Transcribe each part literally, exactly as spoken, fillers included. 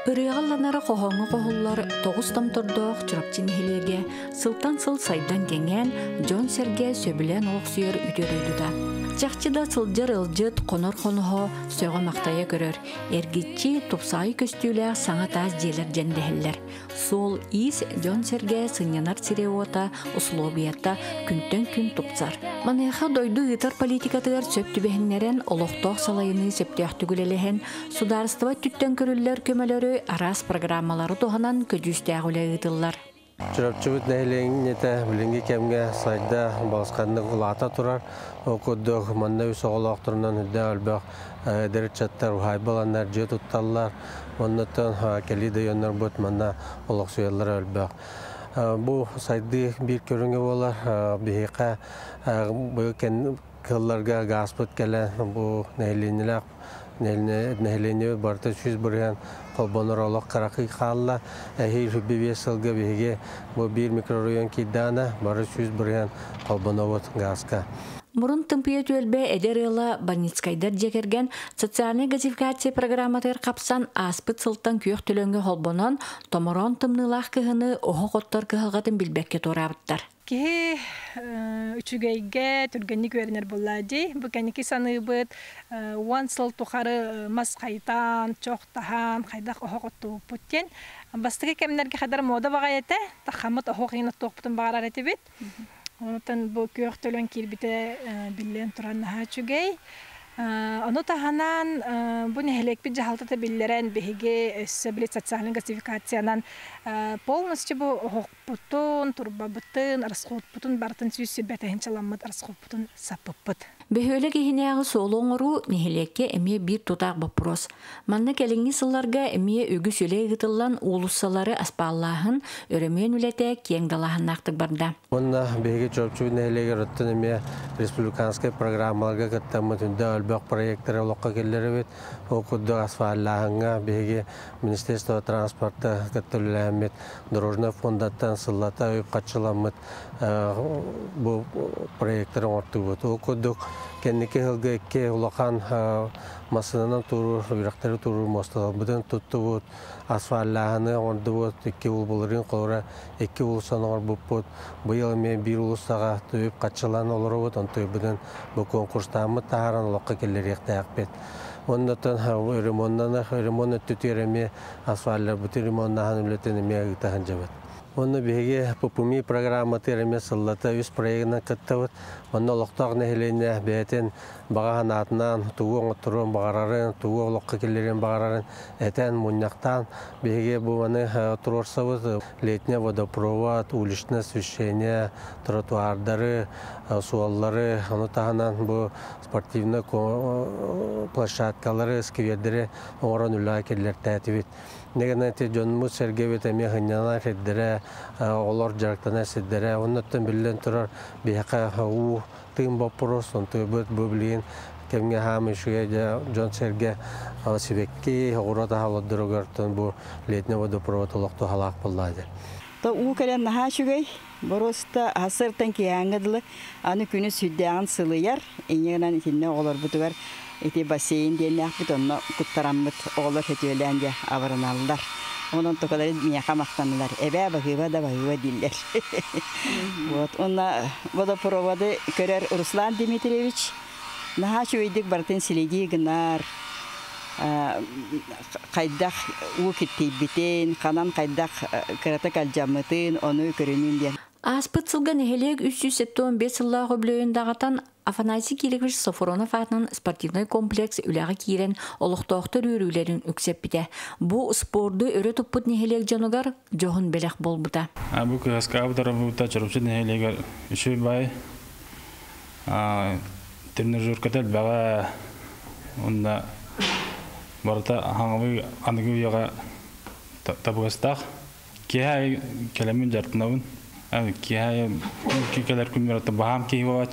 Ырыгалланары қоғаңы қоғылар тоғыз тамтордоқ чырапчын хелеге сылтан сыл сайдан кенген Джон Серге сөбілен олық сүйер үтерөйдіда. Чақчыда сылжыр ылжыт қонор қонуға сөға мақтая көрір. Эргитчи тупсайы көстүлі саңа таз делер жендехеллер. Сол ис Джон Серге сынянар сиреуата условиятта күнтен күн тупсар. Манайха дойду ытар политикатығар сөптүбехіннерен олықтоқ салайыны сөптіяқтүгілелеген сударыстыва түттен көрілер көмөлөрі арас программалары тоғанан көдүстәғілі ұтылар. Чырапчыбыт нәйлен нете білінгі кемге сайда бағысқанды ғылата тұрар. Оқыдық манда өс оғылақтырынан үдді әлбәқ дәрет чаттар ғайбаландар жет ұтталар. Оннаттан келейді йонар бұд манда олық сүйелер әлбәқ. Бұл сайды бір көрінгі болар. Бейқа бұл кылларға ғас бұд кәлі бұл нәйленілік. Нәйлене барты жүз бұрған қолбоныр олық қарақи қалла. Әйір хүбі весілгі бейге бұл бір микрорайон кейдана бары жүз бұрған қолбоныр ғасқа. Мұрын тымпия төлбе әдеріла Баницкайдар жекерген социальный газификация программатыр қапсан аспыт сылттан күйек түлінгі холбонан томырон тымнылақ кіғыны оғы қоттар кіғылғатын білбәкке торабыттар. Ки үчүгейге түргенник вернер буллади. Бу кеники саныбыт уан сыл тухары мас кайтан, чоқтахан, кайдак охо котту путтен. Бастыгы кемнерге хадар мода багайete, тахамат охо кыйнат тоқтын багарар этибит. Онтан бу күйөк төлөн кирбите биллен туран хачугей. Оно таханан бу нехелек бит жахалтата биллерен беге сөбилет социальный газификациянан полностью бу хокпутун, турбабытын, арсхотпутун бартын сүйсі бәтәйін чаламмыд арсхотпутун саппыппыт. Бөхөлі кехінеағы солоңыру нехелекке әме бір тұтақ бапрос. Манна кәліңі сылларға әме үгі сөйлей ғытылан улуссалары аспаллағын өрімен үләті кеңдалағын ақтық барда. Онна беге чөпчу нехелеге рөттін әме республиканскай программаларға кіттамыд үнді өлбәқ проекттері олыққа келері бет. Оқыды асфаллағынға беге Министерство транспорта кіттілі дорожный фондаттан сыллата өйіп қатшыламыд бұл проекттері орты бұд. Оқыдық кеннеке хылғы әкке ұлақан масынынан тұрur, үрақтары тұрur мосталы. Бұдан тұтты бұд, асфаллағыны орды бұд, әкке ұл бұлырын қолыра, әкке ұл сан ор бұд бұд. Бұйыл мен бір ұлыстаға өйіп қатшылан олыр бұд, онты бұдан бұл конкурстамы тағаран ұлаққа келер еқті әқпет. Оннан ремоннан ремонн түтереме асфальтар бүті ремоннан үлетенеме ағытағын жабыд. Онны беге попуми программа тереме сыллата үс проектна каттавыт. Онны олықтақ нәхелене бәйтен бағахан атынан туғы оңыттырын бағарарын, туғы олыққа келерін бағарарын әтән мұняқтан беге бұваны тұрорсавыт. Летне водопровод, уличное освещение, тротуардары, суаллары, оны тағынан бұл спортивный площадкалары, сквердері оңыран үлі келер тәтівет. Негенен те жонмут сергевет эме хыннана феддере олор жарктана седдере оннаттан билен турар бияка у тым вопрос он то бөт бөблин кемге хамышуя жон серге сибекки орота халдыргартан бу летне водопровод олокту халак буллады. Та у келен нахашугай бороста асыртан кияңгыдлы аны күнү сүддән сылыяр эңенен кинне олар бутугар эти бассейн деннәк бит онны куттараммыт олар хетеләнде авырналар. Онон токалар мияка мактанлар. Эбә багыва да багыва диллер. Вот онна водопроводы көрәр Руслан Дмитриевич нахачу идик бартын силеги гынар. Кайдак у киттибитен, канан кайдак кырата калжамытын, оны көрүнүн ден. Аспыт сылган эхелек үч жүз сексен беш сыллағы білөйін дағатан Афанасий Кирилович Сафронов атынан спортивный комплекс үләғі кейрен олықтоқтыр өрілерін үксеп біде. Бұ спорды өрі тұппыт нехелек жанугар жоғын бәлек бол бұда. Бұ көзгі абдары бұта чырыпшы нехелегер үші бай тренер көркетел бәға онда барыта хаңғы анығы ұяға табығыстақ. Кеғай келемін жартынауын. Кеғай кекелер күнмерді бағам кейі баватшы.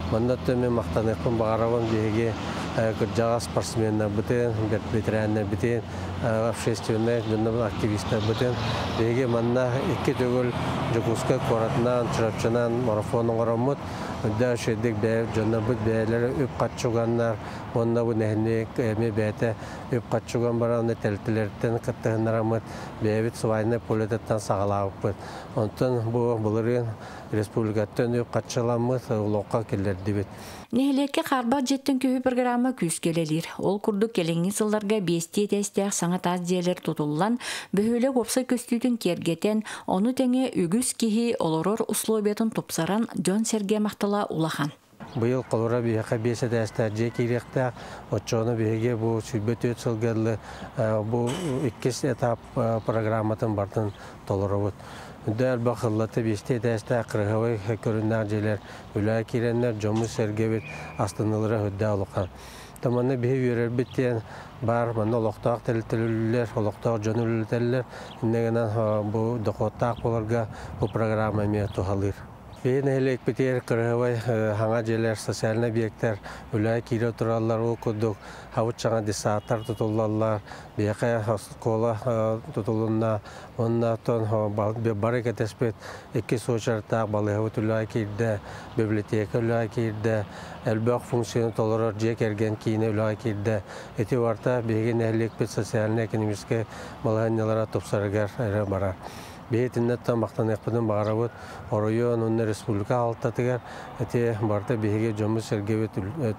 Маннатты мен мақтанықпын бағаравын беге күрджаға спортсменна бұтын, ветеранна бұтын, общественный активистер бұтын. Беге манна екі төгіл жүгізгі қоратынан, чырапчынан марафонын ғырамыд. Үдді үшедік бәйіп жонна бұд бәйлері өп қатшуғаннар, онна бұл нәхінек әме бәйті өп қатшуған бараны тәлтілерден қыттығынарамыд, бәйбіт сұвайны полететтен сағалауып бұд. Онтын бұл бұлырын республикаттан өп қатшыламыз ұлуққа келерді бет. Нехилекке қарбақ жеттін көйі программа күз келелер. Ол күрді келеңін сылларға бесте тәстәқ саңат аз диелер тұтылылан, бөхөлі қопса көстүйдің кергетен, оны тәңе үгіз кехи олорор условиятын топсаран Джон Серге мақтала улахан. Бұйыл қолыра бейіқа бесі дәстәр же керекті, отчоны бейге бұл сүйбет өт сылғырлы, бұл иккес этап программатын бартын толыры бұд. Дәл бақыллаты бесте дәсті қырғавай көріннәр желер, үлі керенлер жомы сәргебет астынылыры өдді алуқан. Таманы бейі өрер біттен бар, маны олықтақ тәлітілілер, олықтақ жон үлітелілер, иннегенен бұл доқоттақ боларға бұл программа ме тұғалыр. Бейін әлек бітер қырғавай хаңа желер, социалны объекттер, үлі кере тұралар, ол күдік, хауыт жаңа десаттар тұтылалар, бейқай кола тұтылынна, онна тон бары кәтеспет, екі сочартақ балығауыт үлі керді, библиотека үлі керді, әлбәқ функцияны толырыр жек әрген кейіне үлі керді. Эти варта бейген әлек бет социалны экономический малғаннелара топсарығар әрі барар. Бейтіннеттен мақтан еқпіден бағарауыт, оройон, онны республика алтатығар, әте барда бейге жомы сәргевет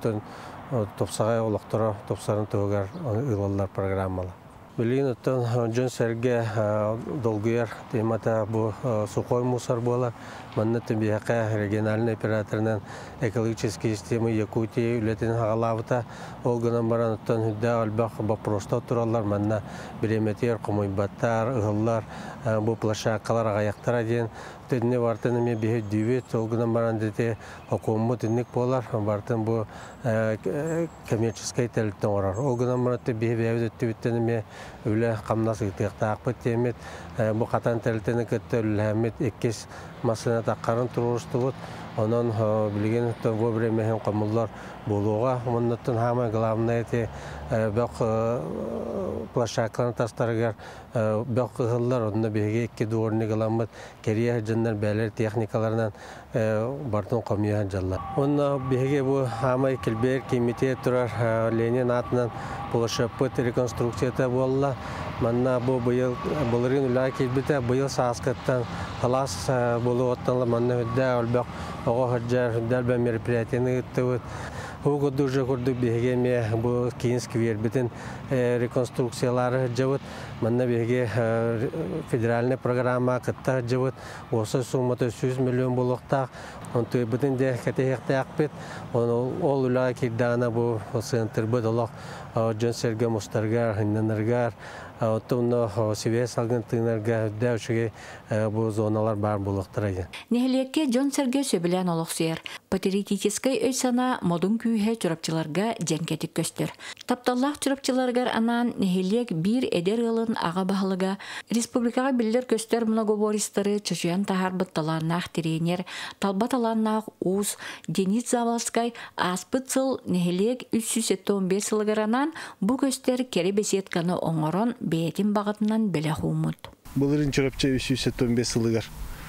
топсағай олықтыра топсарын тұғығар ұлалар программалы. Білген өттен Джон Серге долгуяр темата бұл сухой мусор болар. Маннаты бейқа региональный операторынан экологический системы Якутия үлетін ғалавыта. Ол ғынан баран өттен хүдді албақ бапроста тұралар. Манна біреметер, құмайбаттар, ұғылар, бұл плашақалар ағаяқтар аден. Тәдіне бартын әме бейі дүйбет, ол ғынан баран дәте оқуымы түнік болар. Бартын бұл коммерческий тәліттен орар. Ол ғынан баратты бейі бәйі өтті біттен әме үлі қамнасы ұқтиқта ақпыт темет. Бұл қатан тәліттені көтті үлі әмет еккес масына таққарын тұрғышты бұд. Онын білген өттен бұл біремеген қамылдар болуға. Онын хамы ғыламына әте бәқ плашақларын тастарығар бәқ ғылдар. Онына бейге екі дуорны ғыламыд керия жындар бәлер техникаларынан бартын қомиян жаллар. Онына бейге бұл хамы келбер кемете тұрар Ленин атынан плашапыт реконструкцията болла. Манна бұл бұйыл бұлырын үлі келбеті бұйыл сағасқаттан қалас болу оттанлы манна хүдді өлбәқ оғы хүджар хүддәл бә мероприятияны үтті өт. Бұл күрді ұжы күрді бейге ме бұл кейінскі вербетін реконструкциялары жауыт. Манна бейге федеральный программа қытта жауыт. Осы сумматы жүз миллион болуқтақ. Онты бұтын де кәтеқті ақпет. Ол үлі келдіғана бұл сыйынтыр бұд олық Джон Серге мұстарғар, хыннанырғар. Оттымны себе салгын тыңнарға дәушіге бұл зоналар бар болуқтырайды. Нехилекке Джон Серге сөбілен олықсыр. Патеритическай өйсана модун күйе чұрапчыларға жәнкетік көстір. Тапталлақ чұрапчыларғар анан нехилек бір әдер ғылын аға бағылыға республикаға білдер көстер многобористары чөшуян тахар бұтталаннақ теренер, талбаталаннақ уз, Денис Завалскай аспыт сыл нехилек үч жүз он беш сылығар анан бұл көстер кері бесетканы оңырын бәйтін бағытынан бәлі қуымыд. Бұлырын чұрапчы үч жүз он беш сылығар.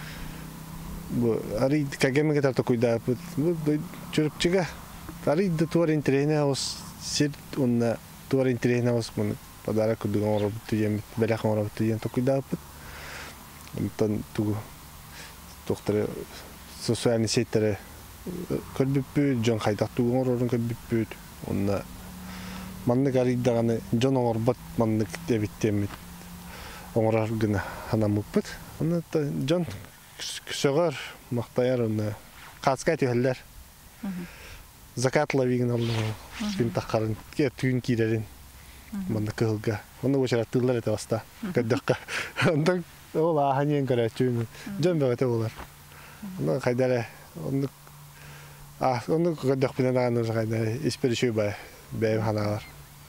Ари кагемеге тарта куйда бұд чұрапчыға. Ари да туар интерейне ауыз сер, онна туар интерейне ауыз мұны падара күдіған оры бұтты ем, бәліған оры бұтты ем токуйда бұд. Онтан тугу тоқтары социальный сеттері көлбіп бүд, жон қайдақ туған орын көлбіп бүд. Онна маннык ариддағаны жон оңыр бұд, маннык дебіттемет. Оңырар гына анамық бұд. Онна жон күсіғар, мақтаяр, онна қасқа түйелер. Закат лавигін алды, күн таққарын, түйін кейдерін, маннык қығылға. Онна өшірі тылдар әті баста, көддіққа. Онда ол ағанен көрі әтчүйін, жон бәғеті олар. Онда қайдары, онда көддіқ бінен ағаны қайдары, еспері шөй бай, бәйім ханалар.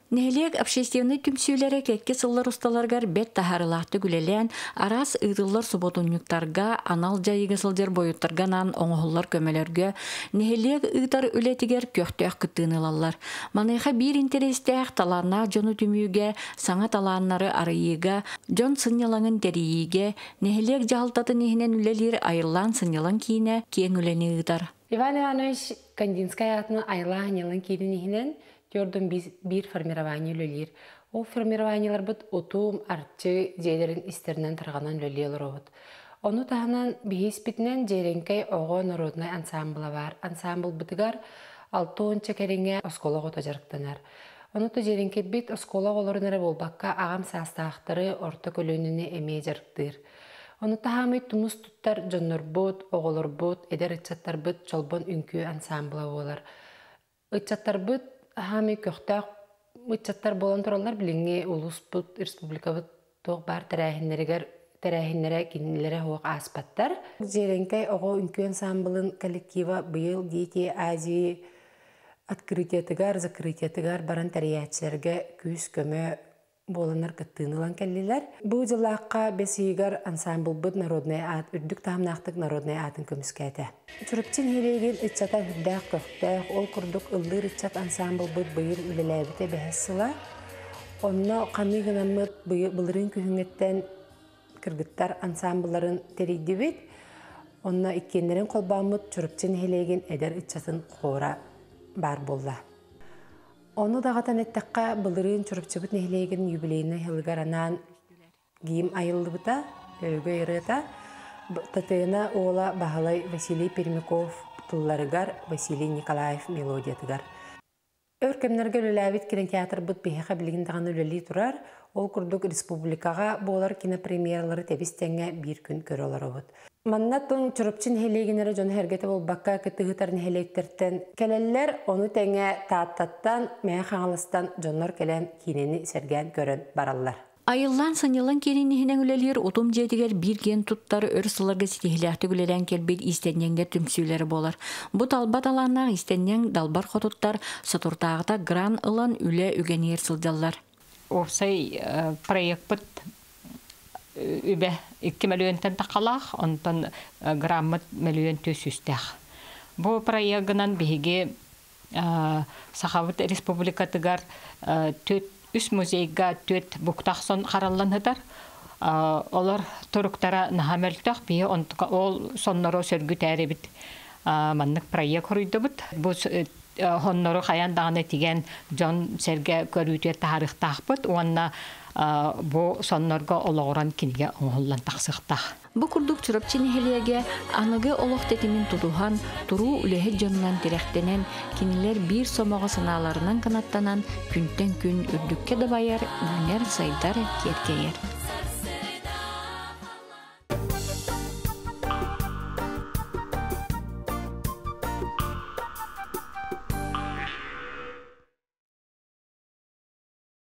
Нехелек общественный түмсүйләре кекке сыллар усталаргар бет тахарылақты күлелен, арас ыдыллар суботунюктарга, анал жайыга сылжар бойуттарганан оңғылар көмелерге, нехелек ыдар үлетигер көқтөк кыттынылалар. Маныйха бир интерестәк таланна жону түмүйге, саңа таланнары арыйыга, жон сынялаңын терийиге, нехелек жалтаты нехінен үлелер айырлан сынялан кейіне кен үлені ыдар. Иван Иванович Кандинская атны айла анялан кейді нехінен Jordan bir формирование лөлер. Ол формированиялар бит отум арчы жейлерин истеринен тарганан лөлелер обут. Оны таханан бихиспитнен жейренкей ого народный ансамбла бар. Ансамбл битигар алтон чекеринге осколог ота жарыктанар. Оны то жейренкей бит осколог олорунары болбакка агам састаактары орто көлөнүнө эме жарыктыр. Оны тахамый тумус туттар жоннор бот, оголор бот, эдер ычаттар бит чолбон үнкү ансамбла болар. Ычаттар бит Хами көқтақ мұтчаттар болан тұралар біліңе улус бұд республика бұд тоқ бар тәрәхінлері кенілері оқ аспаттар. Жеренкай оғы үнкі ансамблын коллектива бұйыл дейте Азии открытиятыгар, закрытиятыгар баран тәрәйәтшілерге күз көмі боланар кыттынылан кәлілер. Бұл жылаққа бесігар ансамбл бұд народный ат, үрдік тағымнақтық народный атын көміскәді. Чүріптен хелеген үтчата хүрдәқ көқтәқ, ол күрдік ұллыр үтчат ансамбл бұд бұйыр үлеләбіте бәхіссіла. Онна қамығынамыд бұлырын күхіңеттен кіргіттар ансамбларын терейді бет. Онна иккенлерін қолбамыд чүріптен хелеген әдер үтчатын қора бар болды. Оны дағатан әттіққа бұлырын чүріпчібіт нехлеген юбилейні хылғаранан гейм айылды бұта, өргі еріта. Татыына ола бағалай Василий Пермяков тұлларыгар, Василий Николаев мелодиятыгар. Өркемнерге үләбет керен театр бұт бейхеға білгіндіған үләлі тұрар, ол күрдік республикаға болар кинопремьерлары тәбістенге бір күн көрі олар обыд. Манна тон чүріпчин хелегенері жон хергеті бол баққа кітігітарын хелектерттен келелер, оны тәңе тааттаттан, мәе қаңылыстан жонлар келен кейнені серген көрін баралар. Айыллан санылан керенігінен үлелер отым жетігер бір ген тұттары өрсілерге сетихіләқті үлелен келбет истенненге түмсүйлері болар. Бұт албат аланнақ истеннен далбар қотыттар сатуртағыта гран ылан үле үгенер сылдалар. Осай проект бұт үбе iki миллионтан тақалақ, онтан граммат миллион төсүстәқ. Бұл проектынан бігі Сахавыт республикатыгар үс музейга төт бұқтақсон қаралланыдар. Олар тұрықтара нахамелтақ бі ол соннары сөргі тәрі біт маннық проект құрыйды бұд. Бұл хоннору қаяндағына теген жон сәрге көрүйтер тарихтақ бұд. Онна бұл соннарға олағыран кенеге оңғылан тақсықтақ. Бұл күрдік чүріпчені хелеге анығы олық тетімін тұтуған тұру үләхі жонынан теректенен кенелер бір сомаға сыналарынан канаттанан күнтен күн үрдікке дабайар, үнер сайдар керкейер.